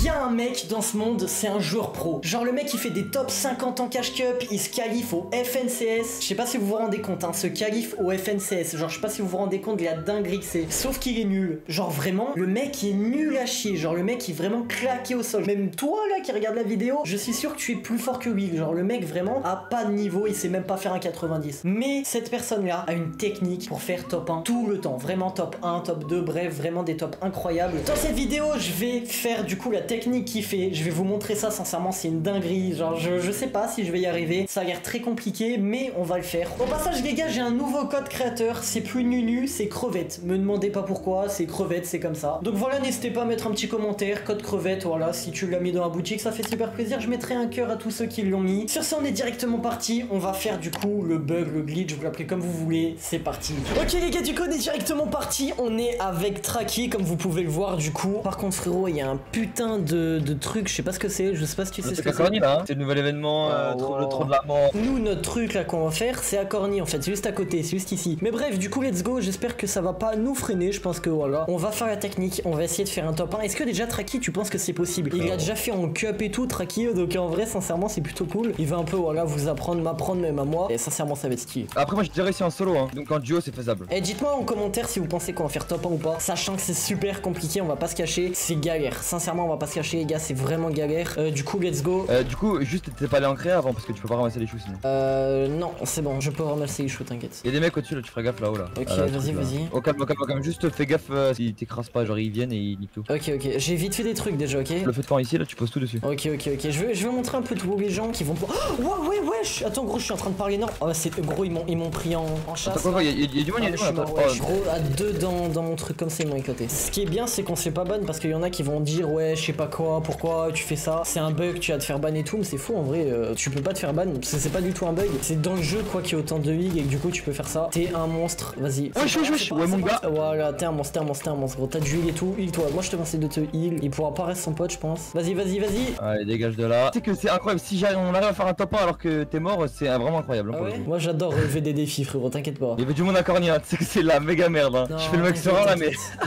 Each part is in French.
y a un mec dans ce monde, c'est un joueur pro. Genre le mec il fait des top 50 en cash cup, il se qualifie au FNCS. Je sais pas si vous vous rendez compte, hein, se qualifie au FNCS. Genre je sais pas si vous vous rendez compte de la dinguerie que c'est. Sauf qu'il est nul. Genre vraiment, le mec est nul à chier. Genre le mec est vraiment claqué au sol. Même toi là qui regarde la vidéo, je suis sûr que tu es plus fort que lui. Genre le mec vraiment a pas de niveau, il sait même pas faire un 90. Mais cette personne là a une technique pour faire top 1 tout le temps. Vraiment top 1, top 2, bref, vraiment des tops incroyables. Dans cette vidéo, je vais faire du coup la technique qu'il fait. Je vais vous montrer ça, sincèrement, c'est une dinguerie. Genre, je sais pas si je vais y arriver. Ça a l'air très compliqué, mais on va le faire. Au passage, les gars, j'ai un nouveau code créateur. C'est plus Nunu, c'est crevette. Me demandez pas pourquoi, c'est crevette, c'est comme ça. Donc voilà, n'hésitez pas à mettre un petit commentaire, code crevette, voilà. Si tu l'as mis dans la boutique, ça fait super plaisir. Je mettrai un cœur à tous ceux qui l'ont mis. Sur ce, on est directement parti. On va faire du coup le bug, le glitch, vous l'appelez comme vous voulez. C'est parti. Ok, les gars, du coup, on est directement parti. On est avec Tracky, comme vous pouvez le voir, du coup. Par contre, frérot, il y a un putain de truc. Je sais pas ce que c'est. Je sais pas si tu sais ce que c'est. Là, hein. C'est le nouvel événement, le trou de la mort. Nous, notre truc là qu'on va faire, c'est à Corny en fait. C'est juste à côté, c'est juste ici. Mais bref, du coup, let's go. J'espère que ça va pas nous freiner. Je pense que voilà. On va faire la technique. On va essayer de faire un top 1. Est-ce que déjà, Tracky, tu penses que c'est possible? Il a déjà fait en cup et tout, Tracky. Donc en vrai, sincèrement, c'est plutôt cool. Il va un peu, voilà, vous apprendre, m'apprendre même à moi. Et sincèrement, ça va être stylé. Après, moi, je dirais ici en solo, hein. Donc en duo, c'est faisable. Et dites-moi en commentaire si vous pensez qu'on va faire top 1 ou pas. Sachant que c'est super compliqué, on va pas se cacher. C'est galère. Sincèrement, on va pas se cacher, les gars. C'est vraiment galère. Du coup, let's go. Du coup, juste, t'es pas allé en créa avant parce que tu peux pas ramasser les choux sinon. Non, c'est bon. Je peux ramasser les choux, t'inquiète. Y'a des mecs au-dessus là, tu feras gaffe là-haut là. Ok, là, vas-y, vas-y. Au calme, au calme, au calme. Juste fais gaffe s'ils t'écrasent pas. Genre, ils viennent et ils niquent tout. Ok, ok. J'ai vite fait des trucs déjà, ok. Le feu de camp ici là, tu poses tout dessus. Ok, ok, ok. Je vais montrer un peu tous les gens qui vont. Oh, ouais, wesh. Attends, gros, je suis en train de parler. Non. Oh, c'est gros, ils m'ont pris en chasse. Attends, quoi, y'a du monde, y'a du monde. Ouais, gros, à deux dans mon truc comme ça, ils m'ont éclaté. Ce qui est bien, c'est qu'on se fait pas ban parce qu'il y en a qui vont dire, ouais, je sais pas quoi, pourquoi tu fais ça. C'est un bug, tu vas te faire ban et tout, mais c'est faux en vrai. Tu peux pas te faire ban parce que c'est pas du tout un bug. C'est dans le jeu, quoi, qu'il y a autant de heal et que du coup, tu peux faire ça. T'es un monstre, vas-y. Ouais, mon gars. Voilà, t'es un monstre, gros. T'as du heal et tout, heal-toi. Moi, je te conseille de te heal. Il pourra pas rester son pote, je pense. Vas-y, vas-y, vas-y. Allez, dégage de là. Tu sais que c'est incroyable. Si on arrive à faire un top 1 alors que t'es mort, c'est vraiment incroyable. Ah ouais, moi, j'adore relever des défis, frérot, t'inquiète pas. Il y avait du monde à Cornia, tu sais que c'est la méga merde. Hein. Non, je fais le mec serein là, mais.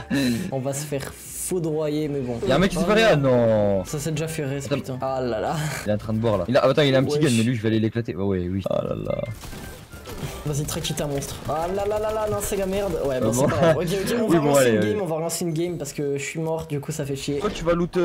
On va se faire foudroyer, mais bon. Y'a un mec qui s'est fait rien, non. Ça s'est déjà fait rire, putain. Ah là là. Il est en train de boire là. Attends, il a un petit gun, mais lui je vais aller l'éclater. Oh, ouais, oui. Ah là là. Vas-y, Tracky, t'es un monstre. Ah là là là là, non, c'est la merde. Ouais, bon, c'est pas grave. Ok, on va relancer une game, on va relancer une game parce que je suis mort, du coup, ça fait chier. Toi, tu vas loot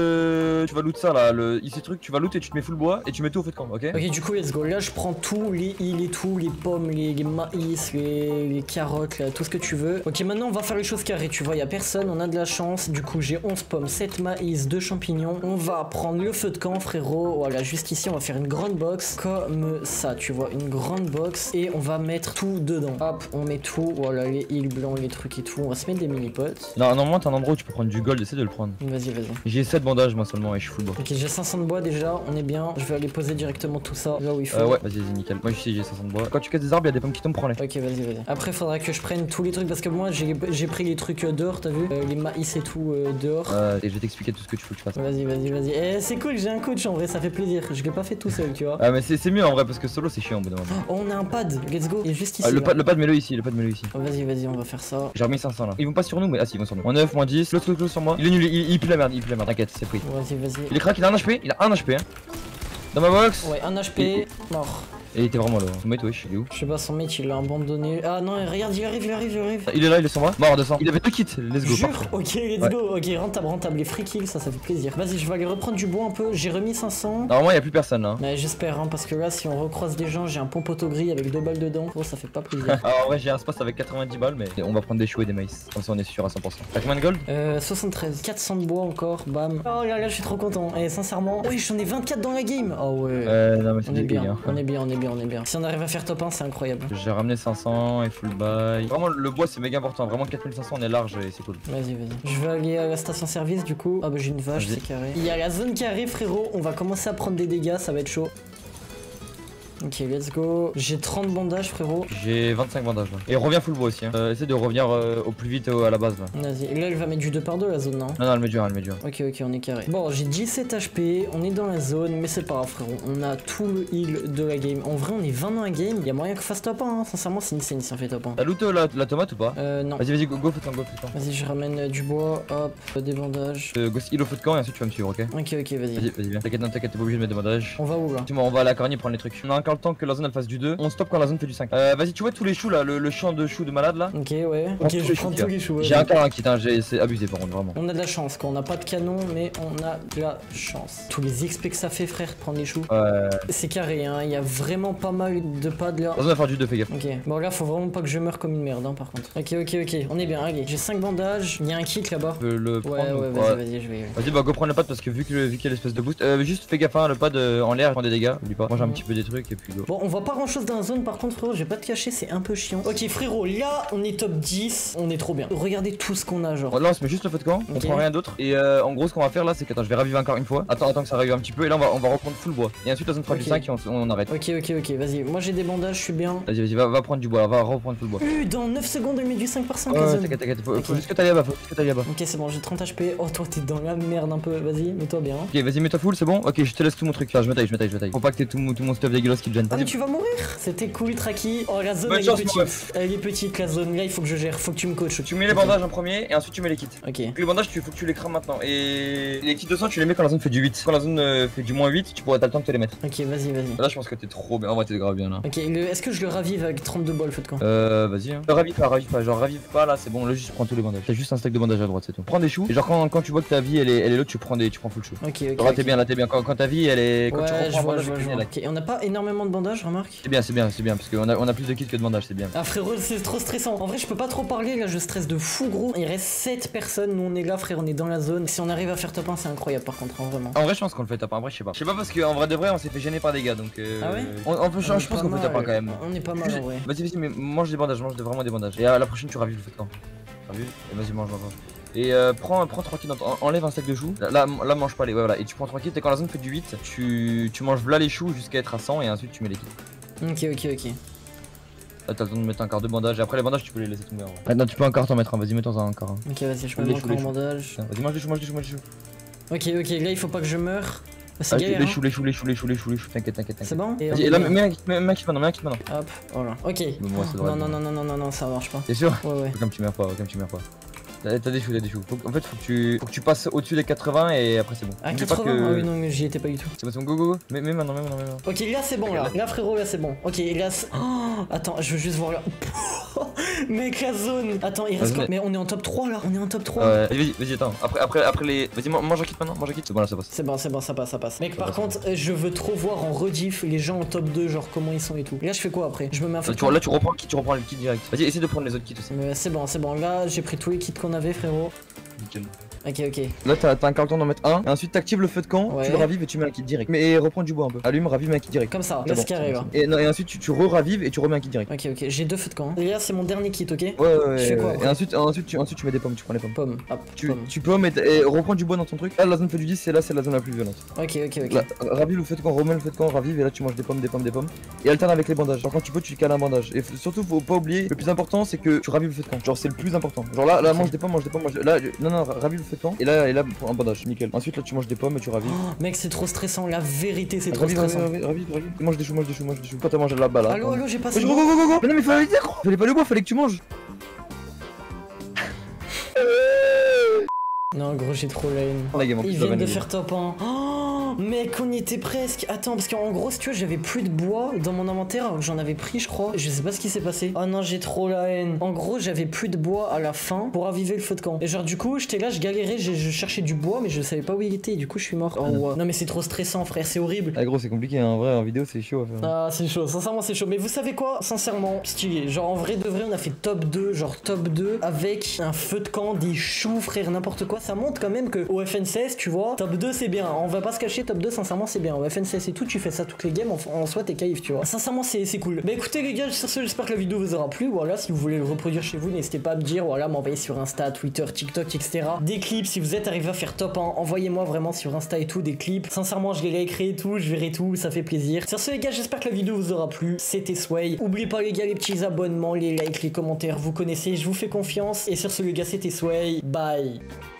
ça là, ici truc, tu vas loot et tu te mets full bois et tu mets tout au feu de camp, ok? Ok, du coup, let's go. Là, je prends tout, les heals et tout, les pommes, les maïs, les carottes, là, tout ce que tu veux. Ok, maintenant, on va faire les choses carrées, tu vois, y a personne, on a de la chance. Du coup, j'ai 11 pommes, 7 maïs, 2 champignons. On va prendre le feu de camp, frérot. Voilà, juste ici, on va faire une grande box comme ça, tu vois, une grande box et on va mettre tout dedans. Hop, on met tout, voilà, les heals blancs, les trucs et tout. On va se mettre des mini-potes. Non, normalement, t'as un endroit où tu peux prendre du gold, essaie de le prendre. Vas-y, vas-y. J'ai 7 bandages, moi seulement, et je suis full bois. Ok, j'ai 500 de bois déjà, on est bien. Je vais aller poser directement tout ça là où il faut. Ouais, vas-y, nickel. Moi, je sais, j'ai 500 de bois. Quand tu casses des arbres, y'a des pommes qui tombent, prends-les. Ok, vas-y, vas-y. Après, faudra que je prenne tous les trucs parce que moi, j'ai pris les trucs dehors, t'as vu? Les maïs et tout dehors. Et je vais t'expliquer tout ce que tu faut que tu fasses. Vas-y, vas-y, vas-y. Eh, c'est cool, j'ai un coach en vrai, ça fait plaisir. Je l'ai pas fait tout seul, tu vois. Ah, mais c'est mieux en vrai parce que solo, c'est chiant au bout d'un moment. Oh, on a un pad, let's go. Il est juste ici. Le pad, mets-le ici, ici. Oh, vas-y, vas-y, on va faire ça. J'ai remis 500 là. Ils vont pas sur nous, mais ah si, ils vont sur nous. En 9, moins 10. L'autre sur moi. Il est nul, il pue la merde, T'inquiète, c'est pris. Vas-y, vas-y. Il est crack, il a un HP, hein. Dans ma box. Ouais, un HP, mort. Et il était vraiment low. Son mate, wesh, il est où? Je sais pas, son mate il l'a abandonné. Ah non, regarde, il arrive. Il est là, il est sur moi. Mort, 200. Il avait 2 kits, let's go. Jure. Ok, let's go. Ok, rentable. Les free kills, ça fait plaisir. Vas-y, je vais aller reprendre du bois un peu. J'ai remis 500. Normalement, y'a plus personne là. Mais j'espère, hein, parce que là, si on recroise des gens, j'ai un pompoto gris avec 2 balles dedans. Oh, ça fait pas plaisir. Alors en vrai, j'ai un space avec 90 balles, mais on va prendre des choux et des maïs. Comme ça, on est sûr à 100%. T'as combien de gold? 73. 400 de bois encore, bam. Oh là là, je suis trop content. Et sincèrement, oui, j'en ai 24 dans la game. Oh ouais. Non, mais on est bien. On est bien. Si on arrive à faire top 1, c'est incroyable. J'ai ramené 500 et full buy. Vraiment, le bois c'est méga important. Vraiment, 4500 on est large et c'est cool. Vas-y. Je vais aller à la station service du coup. Ah bah j'ai une vache, c'est carré. Il y a la zone carrée, frérot. On va commencer à prendre des dégâts, ça va être chaud. Ok, let's go. J'ai 30 bandages, frérot. J'ai 25 bandages là. Et reviens full bois aussi. Hein. Essaie de revenir au plus vite à la base là. Vas-y. Et là, elle va mettre du 2 par 2 la zone, non? Non, elle met dur, elle met dur. Ok, on est carré. Bon, j'ai 17 HP, on est dans la zone, mais c'est pas grave, frérot. On a tout le heal de la game. En vrai, on est 20 dans la game. Y'a moyen qu'on fasse top 1, hein. Sincèrement, c'est insane si on fait top 1. T'as loot la tomate ou pas? Non. Vas-y, go, fais le camp. Vas-y, je ramène du bois, hop, des bandages. Go heal au feu de camp et ensuite tu vas me suivre, ok? Ok, vas-y. Vas-y, viens. T'inquiète, t'es pas obligé de mettre des bandages. On va où là? On va à la cornier prendre les trucs. On a encore le temps que la zone elle fasse du 2. On stop quand la zone fait du 5. Vas-y, tu vois tous les choux là, le champ de choux de malade là? Ok, ouais. Ok, je prends tous les choux. J'ai un carré kit, hein, c'est abusé par contre, vraiment. On a de la chance, quoi. On n'a pas de canon, mais on a de la chance. Tous les XP que ça fait, frère, prendre les choux. Ouais. C'est carré, hein. Il y a vraiment pas mal de pads là. La zone va faire du 2, fais gaffe. Ok, bon là faut vraiment pas que je meure comme une merde hein, par contre. Ok, on est bien, allez. J'ai 5 bandages, il y a un kit là-bas. Tu peux le prendre Ouais, vas-y, je vais. Vas-y, bah go prendre le pad parce que vu qu'il y a l'espèce de boost. Juste fais gaffe, hein, le pad en l'air, il prend des dégâts, oublie pas. Mange un petit peu des trucs et puis go. Bon, on voit pas grand chose dans la zone par contre, frérot, je vais pas te cacher, c'est un peu chiant. Ok, frérot, là on est top 10, on est trop bien. Regardez tout ce qu'on a, genre. Là on se met juste le feu de camp, on prend rien d'autre. Et en gros, ce qu'on va faire là, c'est que attends, je vais raviver encore une fois. Attends que ça ravive un petit peu et là on va reprendre full bois. Et ensuite la zone fera du 5 et on arrête. Ok, vas-y. Moi j'ai des bandages, je suis bien. Vas-y, va prendre du bois, va reprendre full bois. Dans 9 secondes, elle met du 5%. T'inquiète, faut juste que t'ailles là-bas, Ok, c'est bon, j'ai 30 HP. Oh, toi, t'es dans la merde un peu. Vas-y, mets-toi bien. Ok, vas-y, mets-toi full, c'est bon? Ok, je te laisse tout mon truc. Là, je me taille. Faut pas que t'aies tout mon stuff dégueulasse qui te gêne. Ah, mais tu vas mourir. C'était cool, Traki. Oh, la zone, Bonne elle chance, est petite. Elle est petite, la zone. Là, il faut que je gère. Faut que tu me coaches. Tu mets les bandages en premier et ensuite tu mets les kits. Ok. Les bandages, faut que tu les crames maintenant. Et les kits de sang, tu les mets quand la zone fait du 8. Quand la zone fait du moins 8, tu pourras t'as le temps de te les mettre. Ok, vas-y. Là, je pense que t'es trop bien. En vrai, t'es grave bien là. Ok, est-ce que je le ravive avec 32 balles, faites quoi? Vas-y. Hein. Ravive pas. Genre, ravive pas là, c'est bon. Là, juste prends tous les bandages. T'as juste un stack de bandages à droite, c'est tout. Prends des choux. Et genre, quand tu vois que ta vie elle est low, tu prends full chou. Ok. Là, t'es bien. Quand ta vie elle est. Quand tu reprends je vois. Ok, et on n'a pas énormément de bandages, remarque? C'est bien. Parce qu'on a plus de kits que de bandages, c'est bien. Ah, frérot, c'est trop stressant. En vrai, je peux pas trop parler là, je stresse de fou, gros. Il reste 7 personnes. Nous, on est là, frère, on est dans la zone. Si on arrive à faire top 1, c'est incroyable par contre, hein, vraiment. En vrai, je pense qu'on le fait top 1. En vrai, je sais pas. Parce qu'en vrai de vrai, on s'est fait gêner par des gars donc. Ah ouais? Je pense qu'on peut top 1 quand même. On est pas mal en vrai. Vas-y, mais mange des bandages, vraiment des bandages. Et à la prochaine, tu ravives le feu de camp. Ravive, et vas-y, mange. Et prends 3 kits, enlève un stack de choux. Là, mange pas les. Ouais, voilà. Et tu prends 3 kits. Et quand la zone fait du 8, tu manges là les choux jusqu'à être à 100 et ensuite tu mets les kits. Ok. Là, t'as le temps de mettre encore 2 bandages. Et après, les bandages, tu peux les laisser tomber. Ah, non, tu peux encore t'en mettre un. Vas-y, mets-en un encore. Ok, vas-y, je mets encore un bandage. Vas-y, mange des choux. Ok, là, il faut pas que je meure. C'est galère. Les choux. T'inquiète. C'est bon? Et là, mets un kit maintenant. Hop, voilà. Ok. Non, ça marche pas. T'es sûr? Ouais. Comme tu meurs pas. T'as des choux. En fait, faut que tu passes au-dessus des 80 et après c'est bon. Ah, 80? Ah oui, non, mais j'y étais pas du tout. C'est bon, go. Mais maintenant. Ok, là c'est bon, là. Là, frérot, là c'est bon. Ok, là. Oh, attends, je veux juste voir là. Mec, la zone. Attends, il reste quoi? Mais on est en top 3 là. Ouais, vas-y, attends. Après les. Vas-y, mange un kit maintenant. C'est bon, là ça passe. C'est bon, ça passe. Mec, par contre, je veux trop voir en rediff les gens en top 2, genre comment ils sont et tout. Là, je fais quoi après? Je me mets un peu. Là, tu reprends le kit direct. Vas-y, essaie de prendre les autres kits aussi. C'est bon. Là, j'ai pris tous les kits qu'on avait, frérot. Nickel. Ok. Là t'as encore le temps d'en mettre un. Et ensuite t'actives le feu de camp, ouais. Tu le ravives et tu mets un kit direct. Mais reprends du bois un peu. Allume, ravive, mets un kit direct. Comme ça, laisse carré là. Et ensuite tu re-ravives et tu remets un kit direct. Ok, j'ai 2 feux de camp. Et là c'est mon dernier kit, ok? Ouais. Je fais quoi, et ensuite tu mets des pommes, tu prends les pommes. Hop. Tu pommes et reprends du bois dans ton truc. Là la zone fait du 10, c'est la zone la plus violente. Ok. Là, ravive le feu de camp, remets le feu de camp, ravive et là tu manges des pommes. Et alterne avec les bandages. Genre quand tu peux tu cales un bandage. Et surtout faut pas oublier, le plus important c'est que tu ravives le feu de camp. Genre c'est le plus important. Genre là mange des pommes. Là non, ravive le feu de camp. Et là un bandage, nickel. Ensuite là tu manges des pommes et tu ravives. Oh, mec c'est trop stressant, la vérité c'est trop stressant. Ravive. Mange des choux. Quand t'as mangé là-bas là. Allo, j'ai passé. Go. Mais non mais fallait dire gros. Fallait pas le boire, fallait que tu manges. Non gros j'ai trop la haine. Ils viennent de faire top 1. Oh, mec on y était presque. Attends parce qu'en gros si tu vois j'avais plus de bois dans mon inventaire alors que j'en avais pris je crois. Je sais pas ce qui s'est passé. Oh non j'ai trop la haine. En gros j'avais plus de bois à la fin pour raviver le feu de camp. Et genre du coup j'étais là, je galérais, je cherchais du bois mais je savais pas où il était et du coup je suis mort. Oh ouais. Non mais c'est trop stressant frère, c'est horrible. Ah gros c'est compliqué hein. En vrai en vidéo c'est chaud à faire. Ah c'est chaud, sincèrement c'est chaud. Mais vous savez quoi? Sincèrement stylé. Genre en vrai de vrai on a fait top 2 avec un feu de camp, des choux frère, n'importe quoi. Ça montre quand même que au FNCS tu vois, top 2 c'est bien. On va pas se cacher, top top 2, sincèrement, c'est bien. Au FNCS et tout, tu fais ça toutes les games, en soi, t'es kiff, tu vois. Sincèrement, c'est cool. Bah écoutez, les gars, sur ce, j'espère que la vidéo vous aura plu. Voilà, si vous voulez le reproduire chez vous, n'hésitez pas à me dire, voilà, m'envoyer sur Insta, Twitter, TikTok, etc. Des clips, si vous êtes arrivé à faire top 1, envoyez-moi vraiment sur Insta et tout des clips. Sincèrement, je les réécris et tout, je verrai tout, ça fait plaisir. Sur ce, les gars, j'espère que la vidéo vous aura plu. C'était Sway. Oubliez pas, les gars, les petits abonnements, les likes, les commentaires, vous connaissez, je vous fais confiance. Et sur ce, les gars, c'était Sway. Bye.